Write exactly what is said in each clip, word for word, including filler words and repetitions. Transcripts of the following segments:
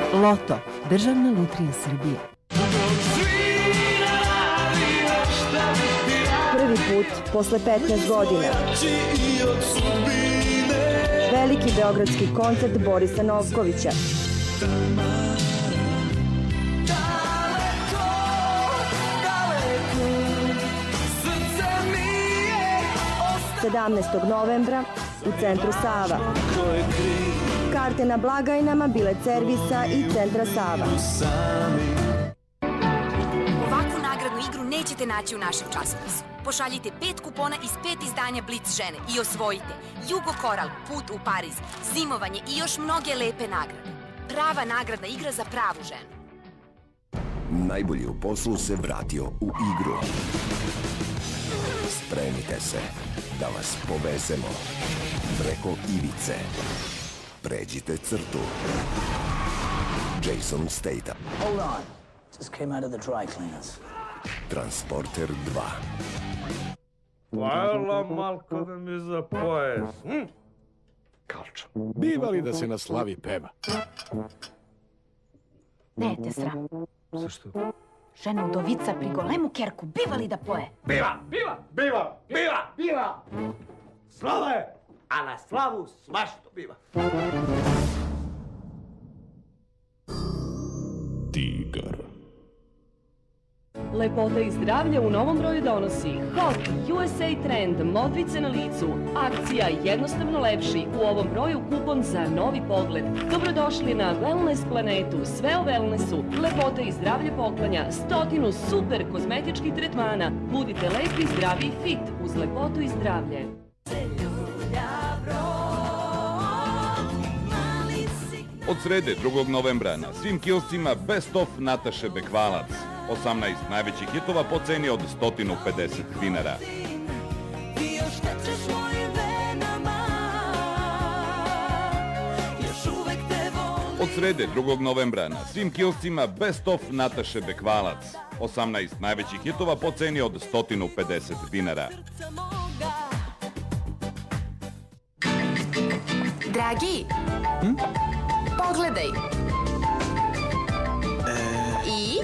Loto, državna lutrija Srbije. Prvi put, posle petnaest godina, veliki beogradski koncert Borisa Novkovića. sedamnaestog novembra u centru Sava. Karte na blagajnama Bilet servisa i centra Sava. Ovakvu nagradnu igru nećete naći u našem časopisu. Pošaljite pet kupona iz pet izdanja Blic žene i osvojite Jugo Koral, put u Pariz, zimovanje i još mnoge lepe nagrade. Prava nagradna igra za pravu ženu. Najbolji u poslu se vratio u igru. Spremite se da vas povezemo preko ivice. Pređite crtu. Jason Statham. Hold on. Just came out of the dry cleaners. Transporter dva. Hvala malko da mi za pojas. Hm? Kalča. Biva li da se na slavi peva? Ne te sram. Zašto? Žena udovica pri golemu kerku, biva li da poje? Biva, biva, biva, biva, biva. Slava je, a na slavu svašto biva. Tigar. Lepota i zdravlje u novom broju donosi Hot U S A Trend modrice na licu. Akcija jednostavno lepši. U ovom broju kupon za novi pogled. Dobrodošli na Wellness planetu. Sve o wellnessu. Lepota i zdravlje poklanja stotinu super kozmetičkih tretmana. Budite lepi, zdravi i fit uz lepotu i zdravlje. Od srede drugog novembra na svim kioscima Best of Nataše Bekvalac. osamnaest najvećih hitova po ceni od sto pedeset dinara. Od srede drugog novembra na svim kioscima Best of Nataše Bekvalac. osamnaest najvećih hitova po ceni od sto pedeset dinara. Dragi, hm? Pogledaj. I?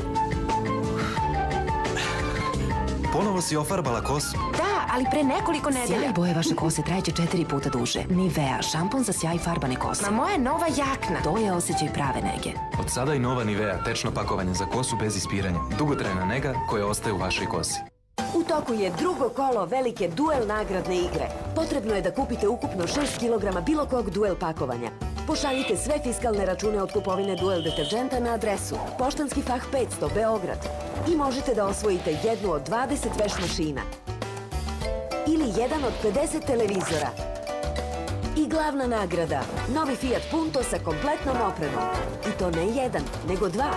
Ponovo si ofarbala kosu? Da, ali pre nekoliko nedelja. Sjaj boje vaše kose trajeće četiri puta duže. Nivea, šampon za sjaj farbane kose. Ma moja je nova jakna. To je osjećaj prave nege. Od sada i nova Nivea, tečno pakovanje za kosu bez ispiranja. Dugotrajna nega koja ostaje u vašoj kosi. U toku je drugo kolo velike duel nagradne igre. Potrebno je da kupite ukupno šest kilograma bilo kog duel pakovanja. Pošaljite sve fiskalne račune od kupovine duel deterđenta na adresu Poštanski fah petsto, Beograd. I možete da osvojite jednu od dvadeset veš mašina. Ili jedan od pedeset televizora. I glavna nagrada, novi Fiat Punto sa kompletnom opremom. I to ne jedan, nego dva.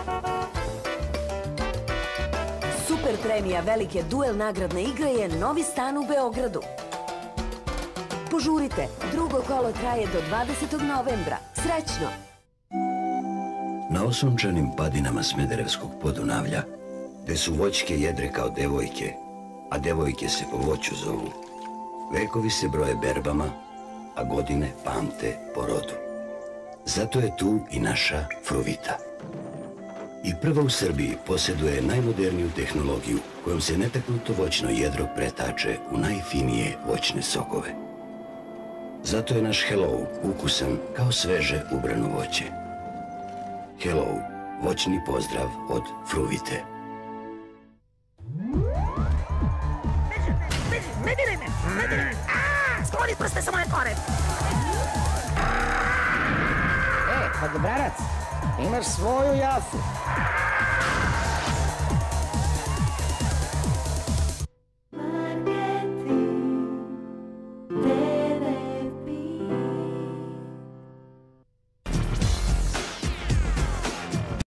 Super premija velike duel nagradne igre je novi stan u Beogradu. Požurite, drugo kolo traje do dvadesetog novembra. Srećno! Na osunčanim padinama Smederevskog Podunavlja, gde su voćke jedre kao devojke, a devojke se po voću zovu, vekovi se broje berbama, a godine pamte po rodu. Zato je tu i naša Fruvita. I prva u Srbiji posjeduje najmoderniju tehnologiju kojom se netaknuto voćno jedro pretače u najfinije voćne sokove. Zato je naš Hello ukusan kao sveže ubrano voće. Hello, voćni pozdrav od Fruvite. Ne diraj me, ne diraj me. Skloni prste sa moje kore. E, pa dobranac, imaš svoju jafu.